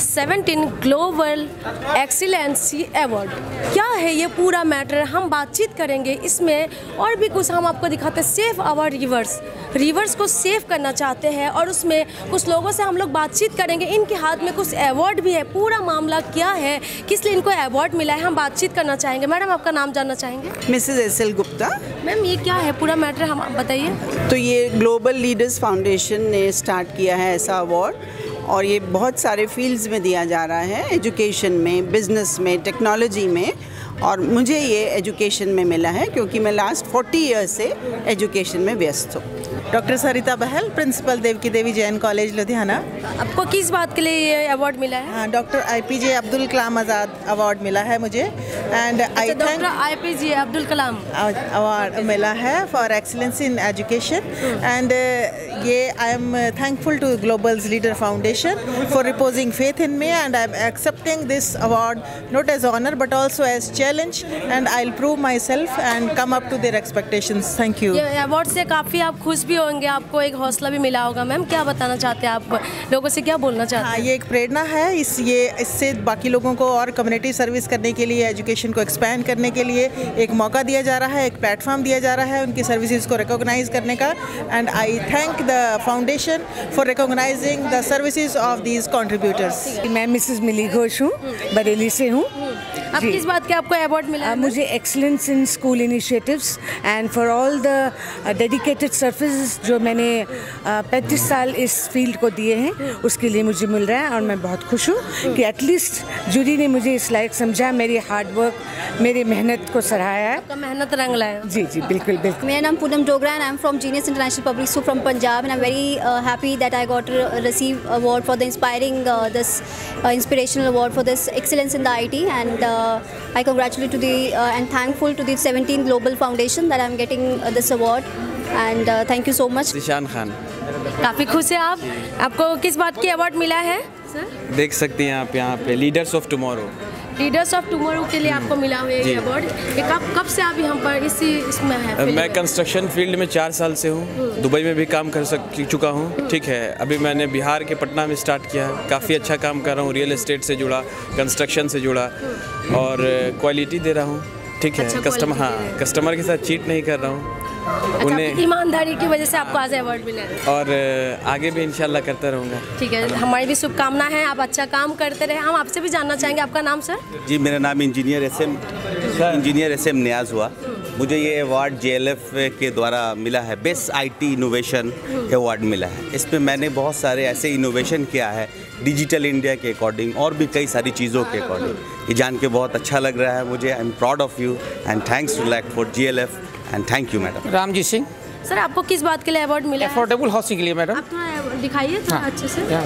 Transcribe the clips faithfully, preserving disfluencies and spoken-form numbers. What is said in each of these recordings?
Seventeen global excellency award. क्या है ये पूरा मैटर, हम बातचीत करेंगे इसमें। और भी कुछ हम आपको दिखाते हैं। सेफ आवर रिवर्स, रिवर्स को सेव करना चाहते हैं और उसमें कुछ लोगों से हम लोग बातचीत करेंगे। इनके हाथ में कुछ अवार्ड भी है। पूरा मामला क्या है, किस लिए इनको अवार्ड मिला है, हम बातचीत करना चाहेंगे। मैडम, आपका नाम जानना चाहेंगे? Mrs S L Gupta. Ma'am, ये क्या है पूरा मैटर, हम बताइए। तो ये ग्लोबल लीडर्स फाउंडेशन ने स्टार्ट किया है ऐसा अवार्ड, और ये बहुत सारे फील्ड्स में दिया जा रहा है, एजुकेशन में, बिजनेस में, टेक्नोलॉजी में। और मुझे ये एजुकेशन में मिला है क्योंकि मैं लास्ट फोर्टी ईयर्स से एजुकेशन में व्यस्त हूँ। Doctor Sarita Bahal, principal Devki Devi Jain college Ludhiana. आपको किस बात के लिए ये अवार्ड मिला है? हाँ, doctor A P J Abdul Kalam Azad award मिला है मुझे। And I thank doctor A P J Abdul Kalam award मिला है for excellence in education. And ये I am thankful to global leader foundation for reposing faith in me, and I am accepting this award not as honour but also as challenge, and I will prove my self and come up to their expectations. Thank you. ये award से काफ़ी आप खुश भी होंगे, आपको एक हौसला भी मिला होगा। मैम, क्या बताना चाहते हैं आप, लोगों से क्या बोलना चाहते हैं? हाँ, ये एक प्रेरणा है। इस ये इससे बाकी लोगों को और कम्युनिटी सर्विस करने के लिए, एजुकेशन को एक्सपैंड करने के लिए एक मौका दिया जा रहा है, एक प्लेटफॉर्म दिया जा रहा है उनकी सर्विसेज को रिकॉग्नाइज करने का। And I thank the foundation for recognising the services of these contributors. मैं मिसेस मिली घोष हूँ, बरेली से हूँ। अब किस बात के आपको अवार्ड मिला है? मुझे excellence in school initiatives and for all the dedicated services जो मैंने पैंतीस साल इस फील्ड को दिए हैं, उसके लिए मुझे मिल रहा है। और मैं बहुत खुश हूँ कि एटलीस्ट जूरी ने मुझे इस लायक समझा, मेरी हार्ड वर्क, मेरी मेहनत को सराहा है। आपका मेहनत रंग लाया। जी जी, बिल्कुल बिल्कुल। मेरा नाम Poonam Dogra and I am from Genius International Public School from Punjab, and I am very happy that I got receive award for the inspiring this inspirational award for this excellence in the I T. And I congratulate to the uh, and thankful to the seventeen Global Foundation that I am getting uh, this award, and uh, thank you so much. निशान खान। काफ़ी खुश है आप। आपको किस बात की award मिला है सर? देख सकती हैं आप यहाँ पे leaders of tomorrow. Leaders of tomorrow के लिए आपको मिला हुआ ये अवार्ड। ये कब कब से आप यहाँ पर इसी इसमें है? मैं कंस्ट्रक्शन फील्ड में चार साल से हूँ, दुबई में भी काम कर सक चुका हूँ। ठीक है, अभी मैंने बिहार के पटना में स्टार्ट किया है। काफ़ी अच्छा काम कर रहा हूँ, रियल एस्टेट से जुड़ा, कंस्ट्रक्शन से जुड़ा, और क्वालिटी दे रहा हूँ। ठीक है, अच्छा, कस्टमर हाँ कस्टमर के साथ चीट नहीं कर रहा हूँ। अच्छा, उन्हें ईमानदारी की वजह से आपको आज अवार्ड मिला है, और आगे भी इंशाल्लाह करता रहूँगा। ठीक है, हमारी भी शुभकामना है, आप अच्छा काम करते रहे। हम आपसे भी जानना चाहेंगे, आपका नाम सर? जी, मेरा नाम engineer S M engineer S M Niyaz हुआ। मुझे ये अवार्ड जे एल एफ के द्वारा मिला है, बेस्ट आईटी इनोवेशन अवार्ड मिला है। इसमें मैंने बहुत सारे ऐसे इनोवेशन किया है डिजिटल इंडिया के अकॉर्डिंग, और भी कई सारी चीज़ों के अकॉर्डिंग। ये जान के बहुत अच्छा लग रहा है मुझे। I am proud of you and thanks to lack for G L F and thank you madam. Ramji Singh. Sir, आपको किस बात के लिए अवार्ड मिला है? अफोर्डेबल हाउसिंग के लिए मैडम। आप थोड़ा दिखाइए थोड़ा अच्छे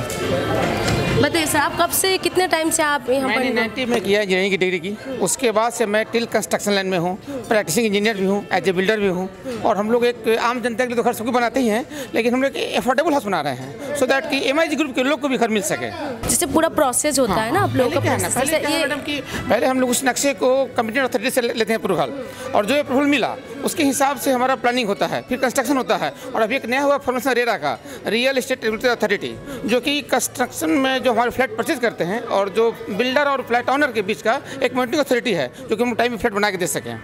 से। बताइए सर, आप कब से, कितने टाइम से आप यहाँ पर? मैंने नाइन्टी में किया इंजीनियरिंग की डिग्री की। उसके बाद से मैं टिल कंस्ट्रक्शन लाइन में हूँ, प्रैक्टिसिंग इंजीनियर भी हूँ, एज ए बिल्डर भी हूँ। और हम लोग एक आम जनता के लिए तो घर सबको बनाते ही हैं, लेकिन हम लोग अफोर्डेबल हाउस बना रहे हैं सो दैट कि एम आई जी ग्रुप के लोग को भी घर मिल सके। जिससे पूरा प्रोसेस होता है ना आप लोगों का। पहले क्या है मैडम कि पहले हम लोग उस नक्शे को कंप्यूटर अथॉरिटी से लेते हैं अप्रूवल, और जो अप्रूवल मिला उसके हिसाब से हमारा प्लानिंग होता है, फिर कंस्ट्रक्शन होता है। और अभी एक नया हुआ फॉर्मेशन रेरा का, रियल एस्टेट रेगुलेटरी अथॉरिटी, जो कि कंस्ट्रक्शन में जो हमारे फ्लैट परचेज करते हैं और जो बिल्डर और फ्लैट ओनर के बीच का एक मॉनिटरिंग अथॉरिटी है, जो कि हम टाइम में फ्लैट बना के दे सकें।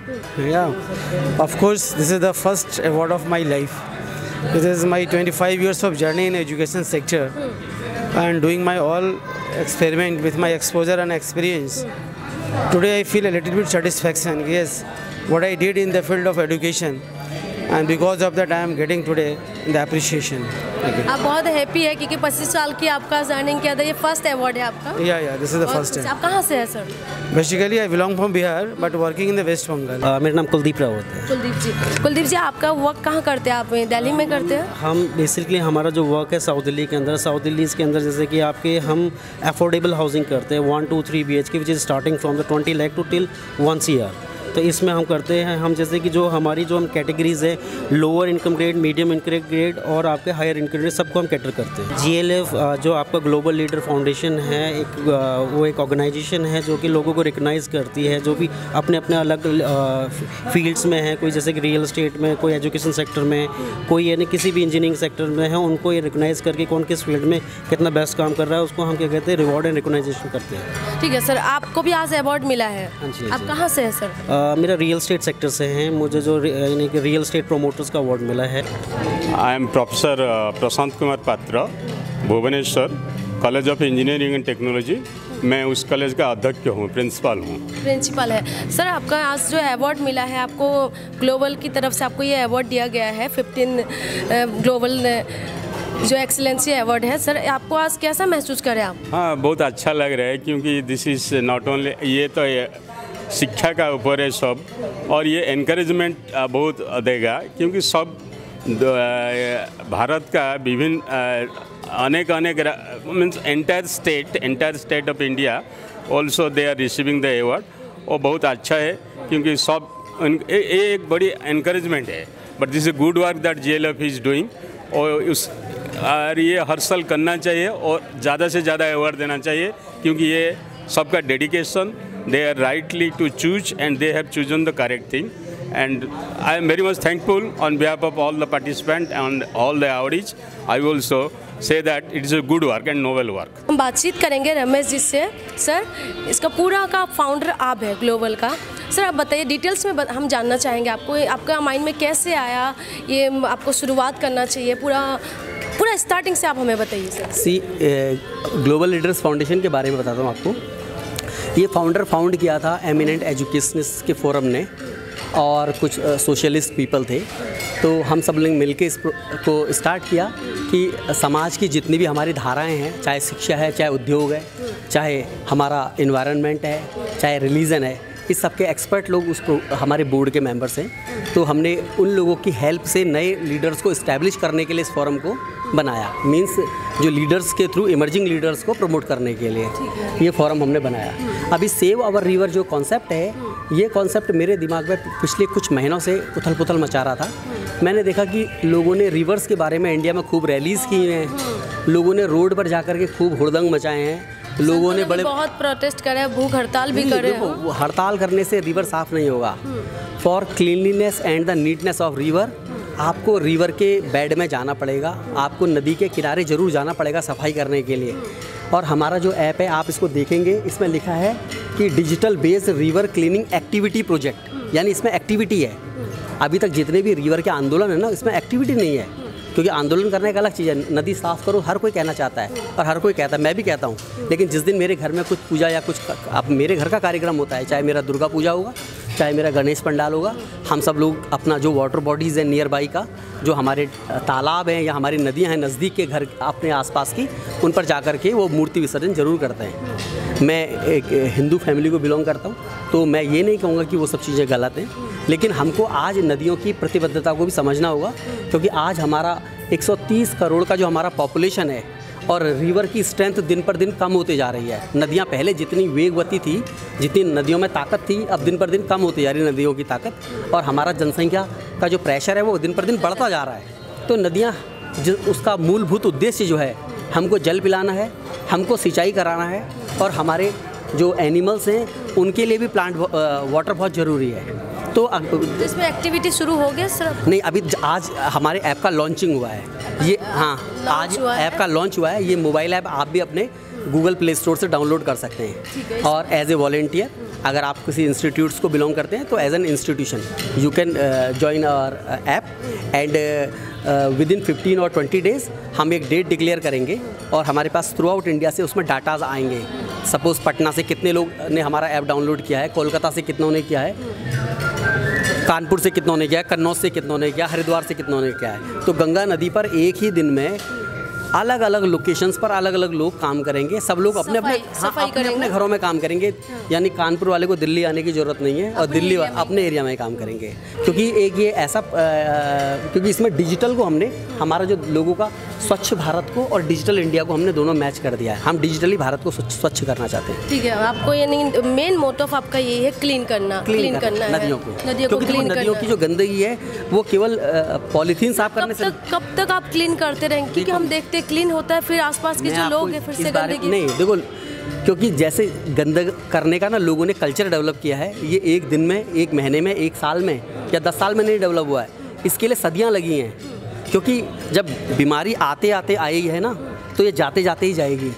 Yeah, of course, this is the first award of my life. This is my twenty-five years of journey in education sector, and doing my all experiment with my exposure and experience. Today I feel a little bit satisfaction. Yes, what I did in the field of education, and because of that I am getting today the appreciation. आप बहुत happy है क्योंकि पच्चीस साल की आपका journeying किया था, ये फर्स्ट अवार्ड है आपका? Yeah, yeah, this is the first time. आप कहाँ से हैं sir? Basically I belong from Bihar, but working in the West Bengal. uh, मेरा नाम कुलदीप रावत है। कुलदीप जी, कुलदीप जी आपका वर्क कहाँ करते हैं आप? दिल्ली में करते हैं? हम बेसिकली हमारा जो वर्क है साउथ दिल्ली के अंदर, साउथ दिल्ली के अंदर जैसे कि आपके हम अफोर्डेबल हाउसिंग करते हैं, one two three B H K, which is starting from the twenty lakh to till one C R. तो इसमें हम करते हैं, हम जैसे कि जो हमारी जो हम कैटेगरीज है, lower income grade, medium income grade और आपके हायर इनकम ग्रेड, सबको हम कैटर करते हैं। जी एल एफ जो आपका ग्लोबल लीडर फाउंडेशन है, एक वो एक ऑर्गेनाइजेशन है जो कि लोगों को रिकग्नाइज़ करती है, जो भी अपने अपने अलग फील्ड्स में है, कोई जैसे कि रियल एस्टेट में, कोई एजुकेशन सेक्टर में, कोई यानी किसी भी इंजीनियरिंग सेक्टर में है, उनको ये रिकग्नाइज़ करके कौन किस फील्ड में कितना बेस्ट काम कर रहा है उसको हम क्या कहते हैं, रिवॉर्ड एंड रिकग्नाइजेशन करते हैं। ठीक है सर, आपको भी आज अवार्ड मिला है। हाँ जी, आप कहाँ से हैं सर? आ, मेरा रियल एस्टेट सेक्टर से हैं, मुझे जो यानी कि रियल एस्टेट प्रोमोटर्स का अवार्ड मिला है। I am professor Prashant Kumar Patra, Bhubaneswar college of engineering and technology. मैं उस कॉलेज का अध्यक्ष हूँ, प्रिंसिपल हूँ। प्रिंसिपल है सर। आपका आज जो अवार्ड मिला है, आपको ग्लोबल की तरफ से आपको ये अवार्ड दिया गया है, फिफ्टीन ग्लोबल जो एक्सीलेंसी अवार्ड है। सर आपको आज कैसा महसूस करें आप? हाँ, बहुत अच्छा लग रहा है क्योंकि दिस इज़ नॉट ओनली, ये तो ये शिक्षा का ऊपर है सब, और ये एनकरेजमेंट बहुत देगा क्योंकि सब भारत का विभिन्न अनेक अनेक means entire state entire state of India also they are receiving the award. और बहुत अच्छा है क्योंकि सब ये एक बड़ी एनकरेजमेंट है। But this is good work that G L F is doing, और उस और ये हर साल करना चाहिए और ज़्यादा से ज़्यादा अवार्ड देना चाहिए क्योंकि ये सबका dedication, they are rightly to choose and they have chosen the correct thing, and I am very much thankful on behalf of all the participants and all the awardees. I will also say that it is a good work and novel work. हम बातचीत करेंगे रमेश जी से। Sir इसका पूरा का founder आप है global का। सर आप बताइए डिटेल्स में, हम जानना चाहेंगे आपको आपका माइंड में कैसे आया ये आपको शुरुआत करना चाहिए, पूरा पूरा स्टार्टिंग से आप हमें बताइए sir. See global leaders foundation के बारे में बताता हूँ आपको। ये फाउंडर फाउंड किया था एमिनेंट एजुकेशनिस्ट के फोरम ने, और कुछ सोशलिस्ट पीपल थे, तो हम सब लोग मिलके इस को स्टार्ट किया कि समाज की जितनी भी हमारी धाराएं हैं, चाहे शिक्षा है, चाहे उद्योग है, चाहे हमारा इन्वायरमेंट है, चाहे रिलीजन है, इस सब के एक्सपर्ट लोग उसको हमारे बोर्ड के मेंबर्स हैं। तो हमने उन लोगों की हेल्प से नए लीडर्स को इस्टेब्लिश करने के लिए इस फोरम को बनाया। मींस जो लीडर्स के थ्रू इमर्जिंग लीडर्स को प्रमोट करने के लिए ये फोरम हमने बनाया। अभी सेव आवर रिवर जो कॉन्सेप्ट है, ये कॉन्सेप्ट मेरे दिमाग में पिछले कुछ महीनों से उथल पुथल मचा रहा था। मैंने देखा कि लोगों ने रिवर्स के बारे में इंडिया में खूब रैलीज़ की हैं, लोगों ने रोड पर जाकर के खूब हुड़दंग मचाए हैं, लोगों ने बड़े बहुत प्रोटेस्ट करे, भूख हड़ताल भी करे। हड़ताल करने से रिवर साफ़ नहीं होगा। For cleanliness and the neatness of river आपको रिवर के बेड में जाना पड़ेगा, आपको नदी के किनारे ज़रूर जाना पड़ेगा सफाई करने के लिए। और हमारा जो ऐप है आप इसको देखेंगे, इसमें लिखा है कि digital based river cleaning activity project, यानी इसमें एक्टिविटी है। अभी तक जितने भी रिवर के आंदोलन है ना, इसमें एक्टिविटी नहीं है, क्योंकि आंदोलन करने एक अलग चीज़ है। नदी साफ़ करो हर कोई कहना चाहता है और हर कोई कहता है, मैं भी कहता हूँ। लेकिन जिस दिन मेरे घर में कुछ पूजा या कुछ अब मेरे घर का कार्यक्रम होता है, चाहे मेरा दुर्गा पूजा होगा, चाहे मेरा गणेश पंडाल होगा, हम सब लोग अपना जो वाटर बॉडीज़ है नियर बाई का, जो हमारे तालाब हैं या हमारी नदियाँ हैं नज़दीक के घर अपने आसपास की, उन पर जाकर के वो मूर्ति विसर्जन ज़रूर करते हैं। मैं एक हिंदू फैमिली को बिलोंग करता हूँ, तो मैं ये नहीं कहूँगा कि वो सब चीज़ें गलत हैं, लेकिन हमको आज नदियों की प्रतिबद्धता को भी समझना होगा, क्योंकि आज हमारा एक सौ तीस करोड़ का जो हमारा पॉपुलेशन है और रिवर की स्ट्रेंथ दिन पर दिन कम होते जा रही है। नदियाँ पहले जितनी वेगवती थी, जितनी नदियों में ताकत थी, अब दिन पर दिन कम होती जा रही है नदियों की ताकत, और हमारा जनसंख्या का जो प्रेशर है वो दिन पर दिन बढ़ता जा रहा है। तो नदियाँ उसका मूलभूत उद्देश्य जो है, हमको जल पिलाना है, हमको सिंचाई कराना है, और हमारे जो एनिमल्स हैं उनके लिए भी प्लांट वाटर बहुत ज़रूरी है। तो इसमें एक्टिविटी शुरू हो गया सर? नहीं, अभी आज हमारे ऐप का लॉन्चिंग हुआ है। ये हाँ, आज ऐप का लॉन्च हुआ है। ये मोबाइल ऐप आप भी अपने गूगल प्ले स्टोर से डाउनलोड कर सकते हैं, और एज ए वॉलेंटियर अगर आप किसी इंस्टीट्यूट्स को बिलोंग करते हैं तो as an institution you can join our app, and with in fifteen और ट्वेंटी डेज़ हम एक डेट डिक्लेयर करेंगे और हमारे पास थ्रू आउट इंडिया से उसमें डाटाज आएंगे। सपोज़ पटना से कितने लोग ने हमारा ऐप डाउनलोड किया है, कोलकाता से कितनों ने किया है, कानपुर से कितनों ने किया है, कन्नौज से कितनों ने किया, हरिद्वार से कितनों ने किया है। तो गंगा नदी पर एक ही दिन में अलग अलग लोकेशंस पर अलग अलग लोग काम करेंगे, सब लोग अपने अपने हाँ, अपने अपने घरों में काम करेंगे। यानी कानपुर वाले को दिल्ली आने की ज़रूरत नहीं है और दिल्ली अपने एरिया में काम करेंगे, क्योंकि एक ये ऐसा आ, क्योंकि इसमें डिजिटल को हमने हमारा जो लोगों का स्वच्छ भारत को और डिजिटल इंडिया को हमने दोनों मैच कर दिया है। हम डिजिटली भारत को स्वच्छ स्वच्छ करना चाहते हैं। ठीक है, आपको यानी मेन मोटिव आपका यही है क्लीन करना, क्लीन करना है नदियों को, नदियों को क्योंकि नदियों की जो गंदगी है वो केवल पॉलीथीन साफ करने से। कब तक आप क्लीन करते रहेंगे? क्योंकि हम देखते हैं क्लीन होता है, फिर आसपास के जो लोग हैं फिर से गंदगी। नहीं देखो, क्योंकि जैसे गंदा करने का ना लोगों ने कल्चर डेवलप किया है, ये एक दिन में, एक महीने में, एक साल में या दस साल में नहीं डेवलप हुआ है। इसके लिए सदियां लगी हैं, क्योंकि जब बीमारी आते आते आई है ना तो ये जाते जाते ही जाएगी।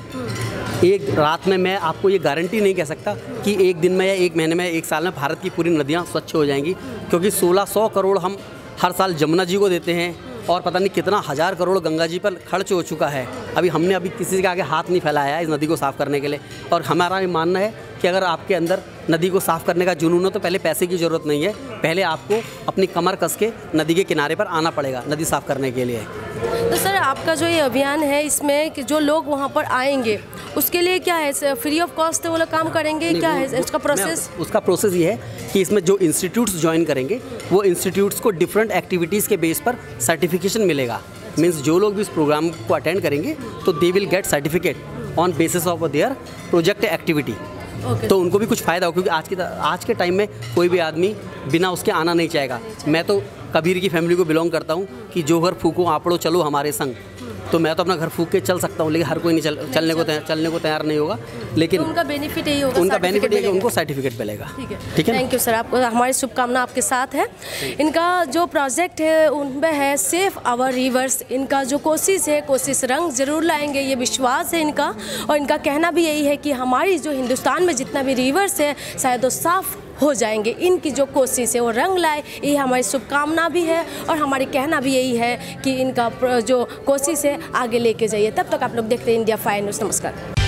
एक रात में मैं आपको ये गारंटी नहीं कह सकता कि एक दिन में या एक महीने में, एक साल में भारत की पूरी नदियाँ स्वच्छ हो जाएंगी, क्योंकि सोलह सौ करोड़ हम हर साल जमुना जी को देते हैं और पता नहीं कितना हज़ार करोड़ गंगा जी पर खर्च हो चुका है। अभी हमने अभी किसी के आगे हाथ नहीं फैलाया है इस नदी को साफ़ करने के लिए। और हमारा ये मानना है कि अगर आपके अंदर नदी को साफ़ करने का जुनून हो तो पहले पैसे की ज़रूरत नहीं है, पहले आपको अपनी कमर कस के नदी के किनारे पर आना पड़ेगा नदी साफ़ करने के लिए। तो सर आपका जो ये अभियान है इसमें कि जो लोग वहाँ पर आएंगे उसके लिए क्या है, फ्री ऑफ कॉस्ट वो लोग काम करेंगे? क्या है इसका प्रोसेस? उसका प्रोसेस ये है कि इसमें जो इंस्टीट्यूट्स ज्वाइन करेंगे वो इंस्टीट्यूट्स को डिफरेंट एक्टिविटीज़ के बेस पर सर्टिफिकेशन मिलेगा। मीन्स जो लोग भी इस प्रोग्राम को अटेंड करेंगे तो they will get certificate on basis of their project activity. Okay. तो उनको भी कुछ फ़ायदा हो, क्योंकि आज के आज के टाइम में कोई भी आदमी बिना उसके आना नहीं चाहेगा। मैं तो कबीर की फैमिली को बिलोंग करता हूँ कि जो घर फूको आपड़ो चलो हमारे संग, तो मैं तो अपना घर फूक के चल सकता हूँ, लेकिन हर कोई नहीं चल, चलने को चलने को तैयार नहीं होगा। लेकिन तो उनका बेनिफिट यही होगा, उनका बेनिफिट है उनको सर्टिफिकेट मिलेगा। ठीक है, ठीक है, थैंक यू सर, आपको हमारी शुभकामना आपके साथ है। इनका जो प्रोजेक्ट है उनमें है सेफ आवर रिवर्स। इनका जो कोशिश है, कोशिश रंग जरूर लाएंगे, ये विश्वास है इनका। और इनका कहना भी यही है कि हमारी जो हिंदुस्तान में जितना भी रिवर्स है शायद वो साफ़ हो जाएंगे। इनकी जो कोशिश है वो रंग लाए, ये हमारी शुभकामना भी है और हमारी कहना भी यही है कि इनका जो कोशिश है आगे लेके जाइए। तब तक आप लोग देखते हैं इंडिया फाइव न्यूज़। नमस्कार।